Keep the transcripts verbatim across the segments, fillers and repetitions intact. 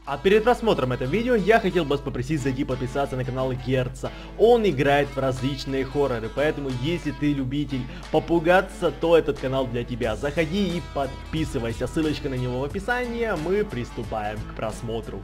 А перед просмотром этого видео я хотел бы вас попросить зайти подписаться на канал Герца. Он играет в различные хорроры, поэтому если ты любитель попугаться, то этот канал для тебя. Заходи и подписывайся, ссылочка на него в описании, мы приступаем к просмотру.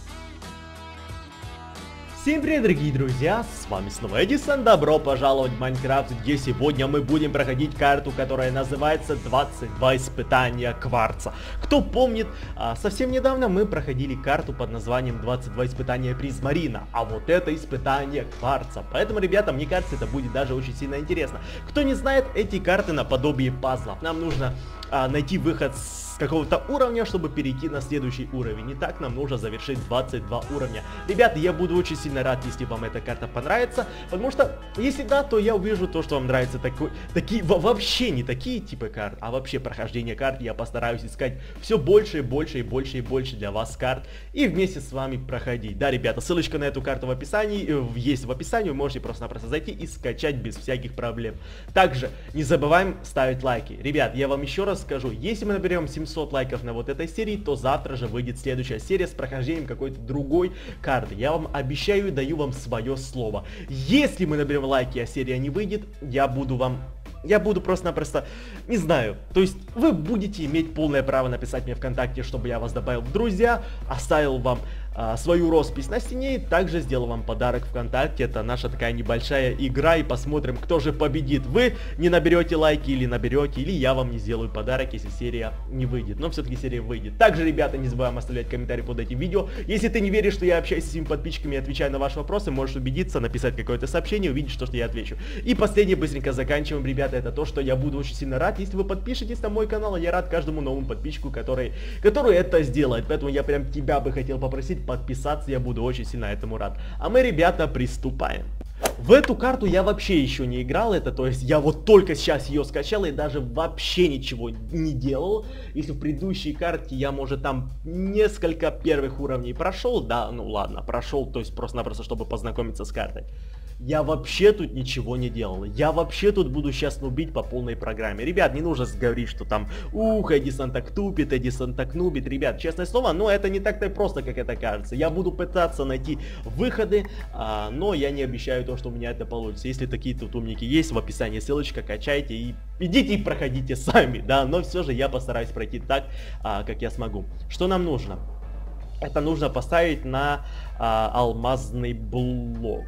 Всем привет, дорогие друзья, с вами снова Эдисон, добро пожаловать в Майнкрафт, где сегодня мы будем проходить карту, которая называется двадцать два испытания кварца. Кто помнит, совсем недавно мы проходили карту под названием двадцать два испытания призмарина, а вот это испытание кварца. Поэтому, ребята, мне кажется, это будет даже очень сильно интересно. Кто не знает, эти карты наподобие пазлов. Нам нужно а, найти выход с какого-то уровня, чтобы перейти на следующий уровень. Итак, нам нужно завершить двадцать два уровня. Ребята, я буду очень сильно рад, если вам эта карта понравится, потому что, если да, то я увижу то, что вам нравится такой, такие, вообще не такие типы карт, а вообще прохождение карт. Я постараюсь искать все больше и больше и больше и больше для вас карт и вместе с вами проходить. Да, ребята, ссылочка на эту карту в описании, есть в описании, вы можете просто-напросто зайти и скачать без всяких проблем. Также не забываем ставить лайки. Ребят, я вам еще раз скажу, если мы наберем семьсот лайков на вот этой серии, то завтра же выйдет следующая серия с прохождением какой-то другой карты. Я вам обещаю и даю вам свое слово. Если мы наберем лайки, а серия не выйдет, я буду вам... Я буду просто-напросто, не знаю, то есть вы будете иметь полное право написать мне ВКонтакте, чтобы я вас добавил в друзья, оставил вам а, свою роспись на стене и также сделал вам подарок ВКонтакте. Это наша такая небольшая игра, и посмотрим, кто же победит. Вы не наберете лайки или наберете, или я вам не сделаю подарок, если серия не выйдет. Но все-таки серия выйдет. Также, ребята, не забываем оставлять комментарии под этим видео. Если ты не веришь, что я общаюсь с своими подписчиками и отвечаю на ваши вопросы, можешь убедиться, написать какое-то сообщение, увидеть, что, что я отвечу. И последнее, быстренько заканчиваем, ребята. Это то, что я буду очень сильно рад, если вы подпишетесь на мой канал. Я рад каждому новому подписчику, который, который это сделает. Поэтому я прям тебя бы хотел попросить подписаться. Я буду очень сильно этому рад. А мы, ребята, приступаем. В эту карту я вообще еще не играл. Это, то есть, я вот только сейчас ее скачал и даже вообще ничего не делал. Если в предыдущей карте я, может, там несколько первых уровней прошел. Да, ну ладно, прошел, то есть просто-напросто, чтобы познакомиться с картой. Я вообще тут ничего не делал. Я вообще тут буду сейчас нубить по полной программе. Ребят, не нужно говорить, что там ух, Эдисон так тупит, Эдисон так нубит. Ребят, честное слово, но это не так-то просто, как это кажется. Я буду пытаться найти выходы, а, но я не обещаю то, что у меня это получится. Если такие тут умники есть, в описании ссылочка, качайте и идите и проходите сами, да. Но все же я постараюсь пройти так, а, как я смогу. Что нам нужно? Это нужно поставить на а, алмазный блок.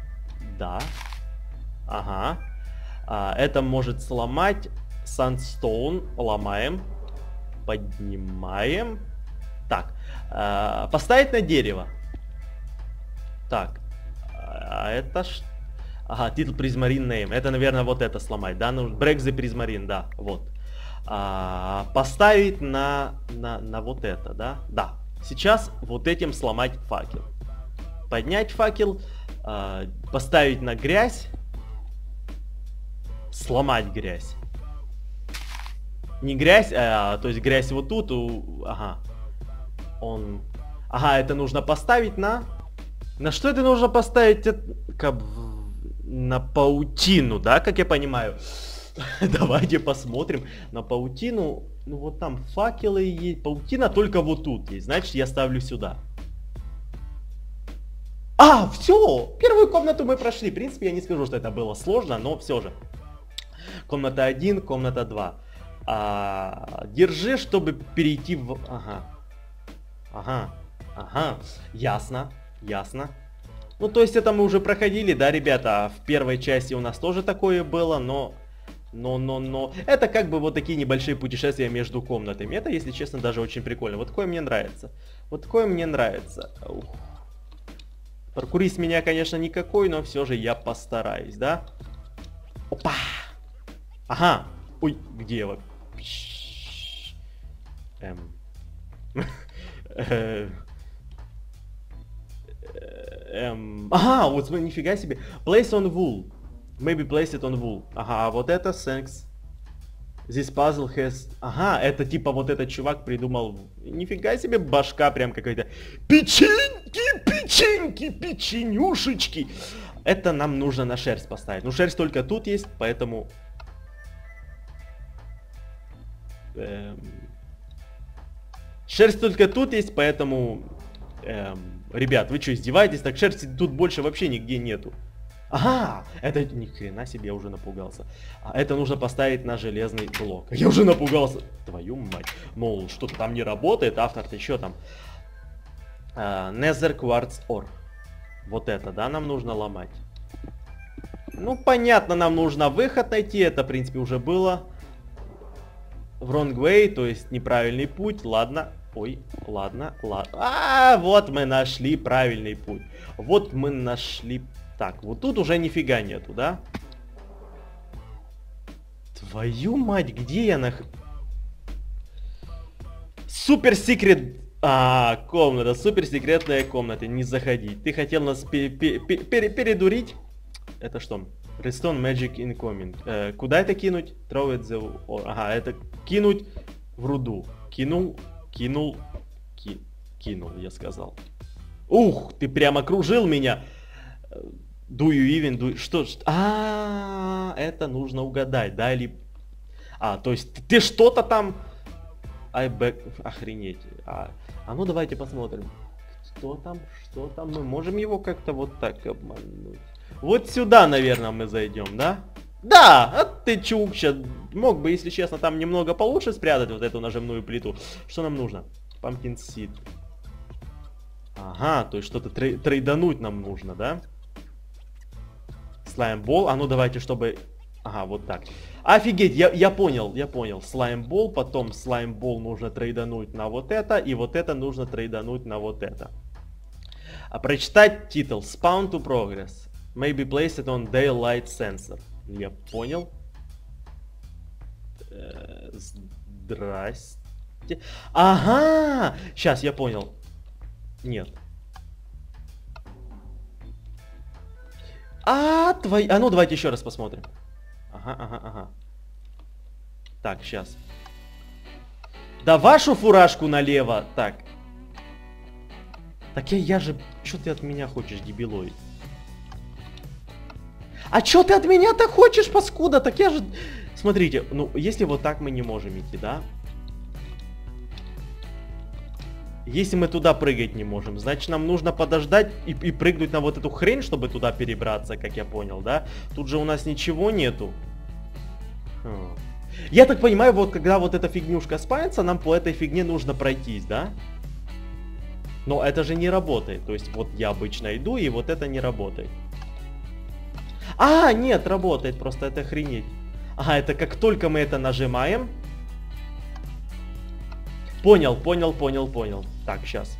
Да. Ага. А, это может сломать сандстоун. Ломаем. Поднимаем. Так. А, поставить на дерево. Так. А это ж... Ага, титул призмарин name. Это, наверное, вот это сломать, да? Ну, break the призмарин, да. Вот. А, поставить на, на, на вот это, да? Да. Сейчас вот этим сломать факел. Поднять факел. Поставить на грязь. Сломать грязь. Не грязь, а, то есть грязь вот тут. У, ага. Он... Ага, это нужно поставить на... На что это нужно поставить? Как... На паутину, да, как я понимаю? Давайте посмотрим. На паутину. Ну вот там факелы есть. Паутина только вот тут есть. Значит, я ставлю сюда. А, все! Первую комнату мы прошли. В принципе, я не скажу, что это было сложно, но все же. Комната один, комната два. А, держи, чтобы перейти в... Ага. Ага. Ага. Ясно. Ясно. Ну, то есть это мы уже проходили, да, ребята? В первой части у нас тоже такое было, но... Но, но, но... Это как бы вот такие небольшие путешествия между комнатами. Это, если честно, даже очень прикольно. Вот такое мне нравится. Вот такое мне нравится. Ух. Паркурист меня, конечно, никакой, но все же я постараюсь, да? Опа! Ага! Ой, где я? Эм... Эм... Ага, вот смотри, нифига себе. Place on wool. Maybe place it on wool. Ага, а вот это thanks. This puzzle has... Ага, это типа вот этот чувак придумал... Нифига себе башка прям какая-то. Печеньки, печеньки, печенюшечки. Это нам нужно на шерсть поставить. Ну, шерсть только тут есть, поэтому... Эм... Шерсть только тут есть, поэтому... Эм, ребят, вы что, издеваетесь? Так шерсти тут больше вообще нигде нету. Ага, это ни хрена себе, я уже напугался. А это нужно поставить на железный блок. Я уже напугался. Твою мать. Мол, что-то там не работает, автор-то еще там. Uh, Nether Quartz Ore. Вот это, да, нам нужно ломать. Ну, понятно, нам нужно выход найти. Это, в принципе, уже было. Wrong way, то есть неправильный путь. Ладно. Ой, ладно, ладно. А, вот мы нашли правильный путь. Вот мы нашли... Так, вот тут уже нифига нету, да? Твою мать, где я нах... Супер секрет... А, комната, супер секретная комната, не заходить. Ты хотел нас пе пе пе пе передурить? Это что? Redstone Magic Incoming. Э, куда это кинуть? Throw it the... О, ага, это кинуть в руду. Кинул, кинул, ки кинул, я сказал. Ух, ты прямо кружил меня. Do you even do... Что? А, это нужно угадать, да? Или... А, то есть ты что-то там... I back... Охренеть. А, а ну давайте посмотрим. Что там? Что там? Мы можем его как-то вот так обмануть. Вот сюда, наверное, мы зайдем, да? Да! А ты чукча. Мог бы, если честно, там немного получше спрятать вот эту нажимную плиту. Что нам нужно? Pumpkin Seed. Ага, то есть что-то трей трейдануть нам нужно, да? Слаймбол. А ну давайте, чтобы... Ага, вот так. Офигеть, я, я понял, я понял. Слаймбол, потом слаймбол нужно трейдануть на вот это, и вот это нужно трейдануть на вот это. А прочитать титул. Spawn to progress. Maybe place it on daylight sensor. Я понял. Э, здрасте. Ага! Сейчас, я понял. Нет. А, твои... А ну давайте еще раз посмотрим. Ага, ага, ага. Так, сейчас. Да вашу фуражку налево. Так. Так я, я же... Что ты от меня хочешь, дебилоид? А что ты от меня-то хочешь, паскуда? Так я же... Смотрите, ну, если вот так мы не можем идти, да? Если мы туда прыгать не можем, значит нам нужно подождать и, и прыгнуть на вот эту хрень, чтобы туда перебраться, как я понял, да? Тут же у нас ничего нету. Хм. Я так понимаю, вот когда вот эта фигнюшка спается, нам по этой фигне нужно пройтись, да? Но это же не работает. То есть вот я обычно иду, и вот это не работает. А, нет, работает, просто это охренеть. Ага, это как только мы это нажимаем... Понял, понял, понял, понял. Так, сейчас.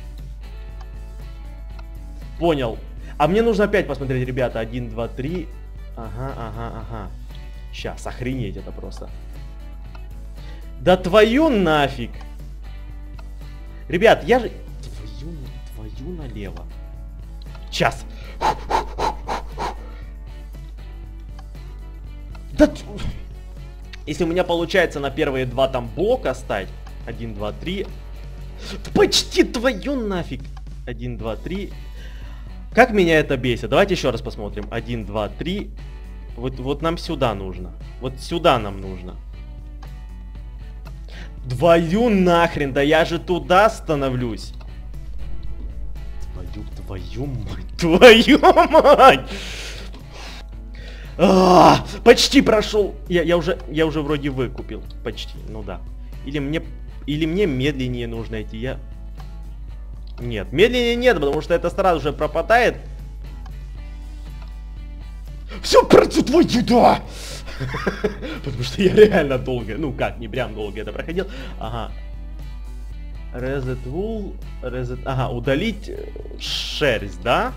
Понял. А мне нужно опять посмотреть, ребята. Один, два, три. Ага, ага, ага. Сейчас, охренеть это просто. Да твою нафиг. Ребят, я же... Твою, твою налево. Сейчас. Да... Если у меня получается на первые два там блока стать... Один, два, три. Почти твою нафиг. Один, два, три. Как меня это бесит. Давайте еще раз посмотрим. Один, два, три. Вот, вот нам сюда нужно. Вот сюда нам нужно. Твою нахрен. Да я же туда становлюсь. Твою, твою мать. Твою мать. А, почти прошел. Я, я, уже, я уже вроде выкупил. Почти. Ну да. Или мне... Или мне медленнее нужно идти, я... Нет, медленнее нет, потому что это сразу же пропадает. Все, працу твою, да! Потому что я реально долго, ну как, не прям долго это проходил. Ага. Reset wool, reset... Ага, удалить шерсть, да?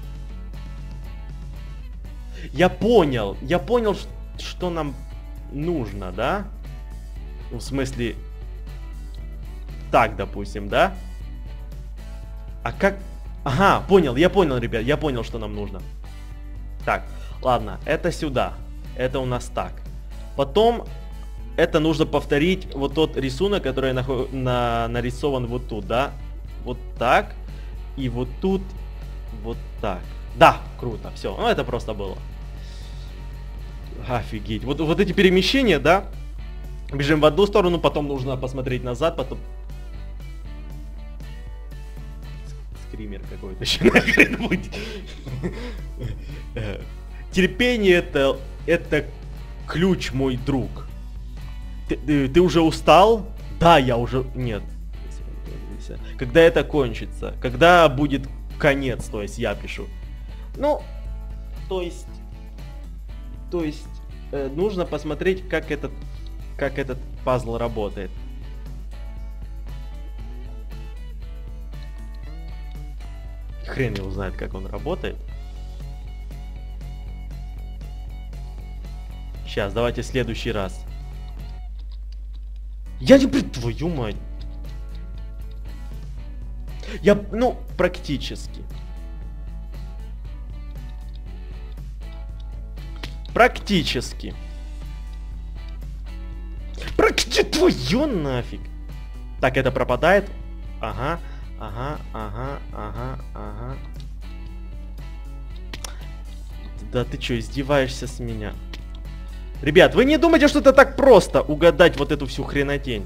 Я понял, я понял, что нам нужно, да? В смысле... Так, допустим, да? А как... Ага, понял, я понял, ребят, я понял, что нам нужно. Так, ладно, это сюда. Это у нас так. Потом это нужно повторить вот тот рисунок, который на, на, нарисован вот тут, да? Вот так. И вот тут вот так. Да, круто, все. Ну, это просто было. Офигеть. Вот, вот эти перемещения, да? Бежим в одну сторону, потом нужно посмотреть назад, потом... скример какой-то еще нахрен будет. Терпение это, это ключ, мой друг. Ты, ты, ты уже устал? Да, я уже... Нет. Когда это кончится? Когда будет конец, то есть я пишу. Ну, то есть... То есть, э, нужно посмотреть, как этот, как этот пазл работает. Хрен его знает, как он работает. Сейчас, давайте в следующий раз. Я не при... Твою мать. Я, ну, практически. Практически. Практически. Твою нафиг. Так, это пропадает. Ага, ага, ага, ага, ага. Да ты что, издеваешься с меня? Ребят, вы не думайте, что это так просто угадать вот эту всю хренотень.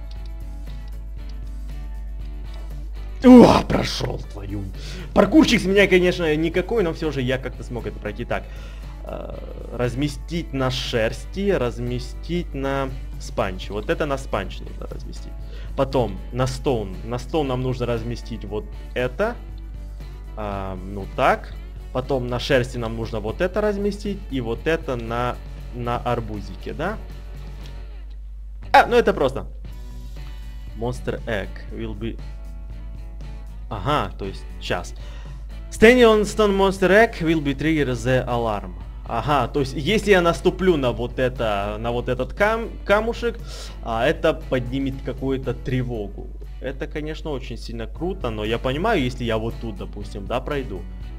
О, прошел твою. Паркурчик с меня, конечно, никакой, но все же я как-то смог это пройти. Так, э, разместить на шерсти, разместить на спанч. Вот это на спанч нужно разместить. Потом на стоун. На стоун нам нужно разместить вот это. Э, ну так. Потом на шерсти нам нужно вот это разместить. И вот это на, на арбузике, да? А, ну это просто. Monster Egg will be... Ага, то есть, сейчас. Standing on stone monster egg will be trigger the alarm. Ага, то есть, если я наступлю на вот это, на вот этот кам камушек, а, это поднимет какую-то тревогу. Это, конечно, очень сильно круто, но я понимаю, если я вот тут, допустим, да, пройду.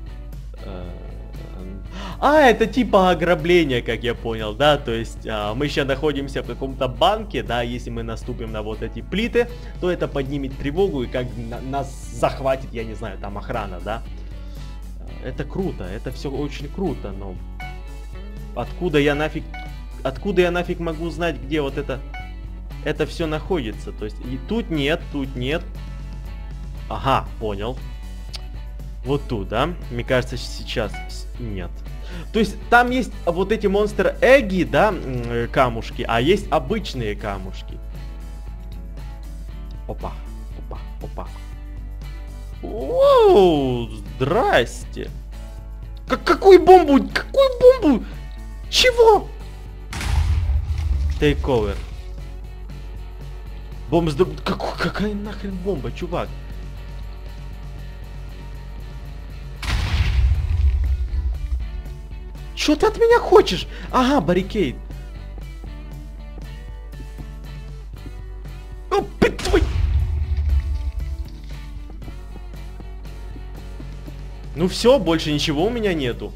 А, это типа ограбление, как я понял, да, то есть а, мы сейчас находимся в каком-то банке, да, если мы наступим на вот эти плиты, то это поднимет тревогу и как на нас захватит, я не знаю, там охрана, да. Это круто, это все очень круто, но откуда я нафиг, откуда я нафиг могу знать, где вот это, это все находится, то есть и тут нет, тут нет. Ага, понял. Вот тут, да? Мне кажется, сейчас нет. То есть там есть вот эти монстр эгги, да, камушки, а есть обычные камушки. Опа, опа, опа. Оу, здрасте. Как, какую бомбу? Какую бомбу? Чего? Take over. Бомба с... Как, какая нахрен бомба, чувак? Что ты от меня хочешь? Ага, баррикейд. О, твой... Ну все, больше ничего у меня нету.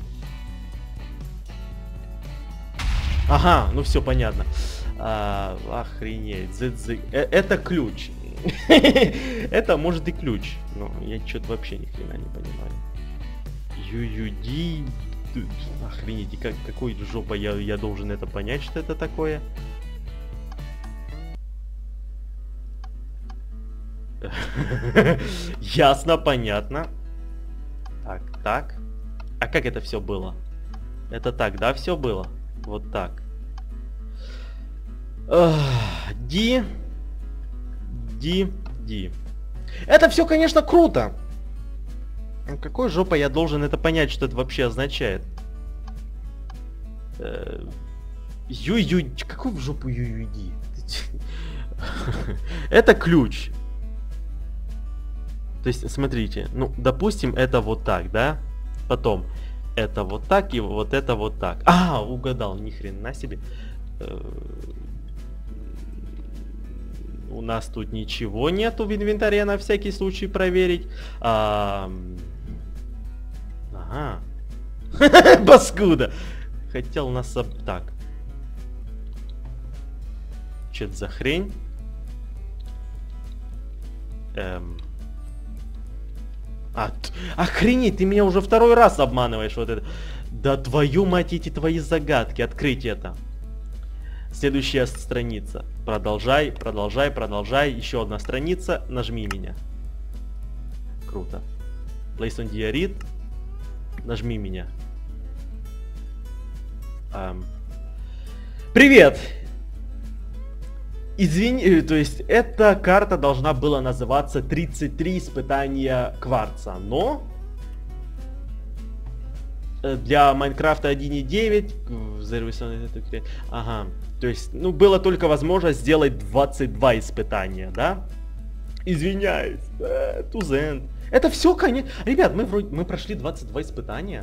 Ага, ну все понятно. А, охренеть. Это ключ. Это может и ключ. Но я что-то вообще ни хрена не понимаю. ю ю ди... Охренеть, как, какой жопа я, я должен это понять, что это такое? Ясно, понятно. Так, так. А как это все было? Это так, да, все было? Вот так. Ди. Ди. Ди. Это все, конечно, круто. Какой жопа я должен это понять, что это вообще означает? Ю-ю... Какой в жопу ю-ю-ди? Это ключ. То есть, смотрите, ну, допустим, это вот так, да? Потом это вот так и вот это вот так. А, угадал, ни хрена себе. У нас тут ничего нету в инвентаре, на всякий случай проверить. А... Ага. Паскуда. Хотел нас об... Так. Че это за хрень? Эм... А, охренеть, ты меня уже второй раз обманываешь вот это. Да твою мать, эти твои загадки. Открыть это. Следующая страница. Продолжай, продолжай, продолжай. Еще одна страница. Нажми меня. Круто. Place on Diorite. Нажми меня. Um. Привет! Извини, то есть эта карта должна была называться тридцать три испытания кварца, но для Майнкрафта один и девять, ага, то есть, ну, было только возможность сделать двадцать два испытания, да? Извиняюсь, Тузен. Это все, конечно. Ребят, мы вроде, мы прошли двадцать два испытания.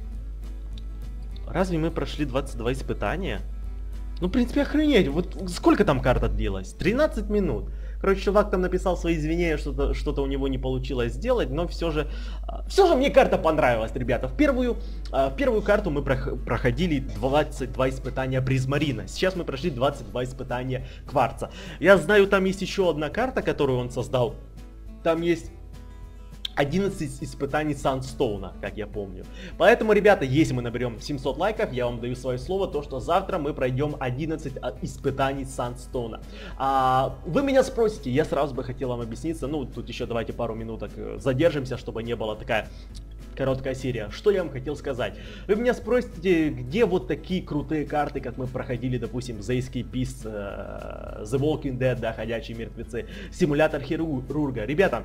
Разве мы прошли двадцать два испытания? Ну, в принципе, охренеть. Вот сколько там карта длилась? тринадцать минут. Короче, чувак там написал свои извинения, что-то что-то у него не получилось сделать, но все же, все же мне карта понравилась, ребята. В первую, в первую карту мы проходили двадцать два испытания Призмарина. Сейчас мы прошли двадцать два испытания Кварца. Я знаю, там есть еще одна карта, которую он создал. Там есть одиннадцать испытаний Сандстоуна, как я помню. Поэтому, ребята, если мы наберем семьсот лайков, я вам даю свое слово, то что завтра мы пройдем одиннадцать испытаний Сандстоуна. А, вы меня спросите, я сразу бы хотел вам объясниться, ну, тут еще давайте пару минуток задержимся, чтобы не была такая короткая серия. Что я вам хотел сказать? Вы меня спросите, где вот такие крутые карты, как мы проходили, допустим, The Escapist, The Walking Dead, да, Ходячие мертвецы, Симулятор Хирурга. Ребята,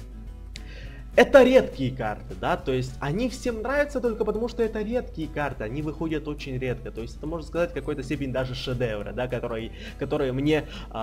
это редкие карты, да, то есть они всем нравятся только потому, что это редкие карты, они выходят очень редко, то есть это, можно сказать, в какой-то степени даже шедевры, да, которые, которые мне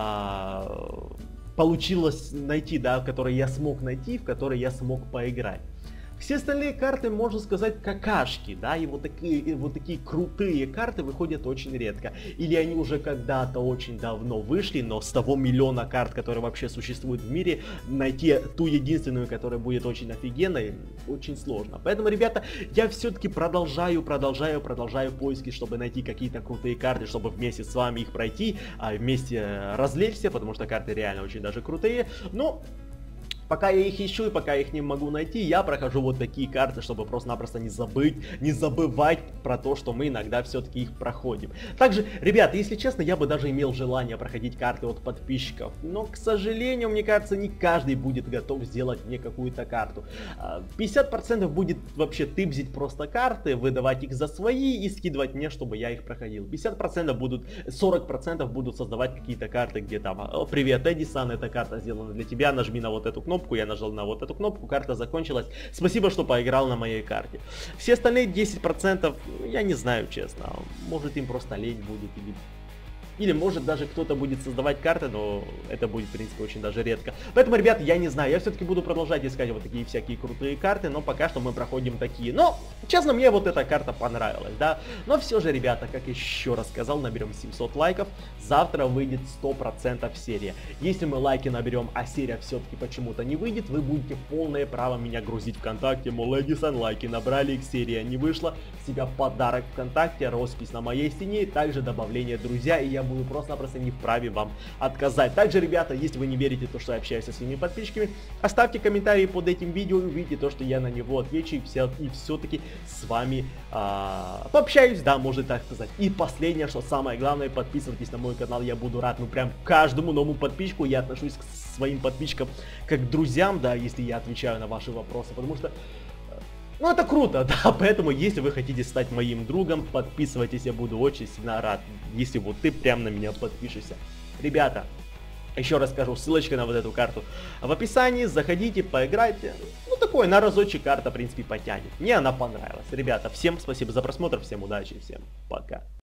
а, получилось найти, да, которые я смог найти, в которые я смог поиграть. Все остальные карты, можно сказать, какашки, да, и вот такие, и вот такие крутые карты выходят очень редко. Или они уже когда-то очень давно вышли, но с того миллиона карт, которые вообще существуют в мире, найти ту единственную, которая будет очень офигенной, очень сложно. Поэтому, ребята, я все-таки продолжаю, продолжаю, продолжаю поиски, чтобы найти какие-то крутые карты, чтобы вместе с вами их пройти, а вместе развлечься, потому что карты реально очень даже крутые, но... Пока я их ищу и пока я их не могу найти, я прохожу вот такие карты, чтобы просто-напросто не забыть, не забывать про то, что мы иногда все-таки их проходим. Также, ребята, если честно, я бы даже имел желание проходить карты от подписчиков, но, к сожалению, мне кажется, не каждый будет готов сделать мне какую-то карту. пятьдесят процентов будет вообще тыбзить просто карты, выдавать их за свои и скидывать мне, чтобы я их проходил. пятьдесят процентов будут, сорок процентов будут создавать какие-то карты, где там, о, привет, Эдисон, эта карта сделана для тебя, нажми на вот эту кнопку. Я нажал на вот эту кнопку, карта закончилась. Спасибо, что поиграл на моей карте. Все остальные десять процентов, я не знаю, честно. Может, им просто лень будет, или... Или может даже кто-то будет создавать карты, но это будет, в принципе, очень даже редко. Поэтому, ребят, я не знаю, я все-таки буду продолжать искать вот такие всякие крутые карты, но пока что мы проходим такие. Но, честно, мне вот эта карта понравилась, да. Но все же, ребята, как еще раз сказал, наберем семьсот лайков, завтра выйдет сто процентов серия. Если мы лайки наберем, а серия все-таки почему-то не выйдет, вы будете полное право меня грузить ВКонтакте, мол, Эдисон, лайки набрали, их серия не вышла, с тебя подарок ВКонтакте, роспись на моей стене, также добавление друзья, и я буду просто-напросто не вправе вам отказать. Также, ребята, если вы не верите в то, что я общаюсь со своими подписчиками, оставьте комментарии под этим видео и увидите то, что я на него отвечу и, все, и все-таки с вами а, пообщаюсь, да, можно так сказать. И последнее, что самое главное, подписывайтесь на мой канал, я буду рад, ну, прям каждому новому подписчику, я отношусь к своим подписчикам как к друзьям, да, если я отвечаю на ваши вопросы, потому что ну, это круто, да, поэтому, если вы хотите стать моим другом, подписывайтесь, я буду очень сильно рад, если вот ты прям на меня подпишешься. Ребята, еще раз скажу, ссылочка на вот эту карту в описании, заходите, поиграйте, ну, такое, на разочек карта, в принципе, потянет. Мне она понравилась. Ребята, всем спасибо за просмотр, всем удачи, всем пока.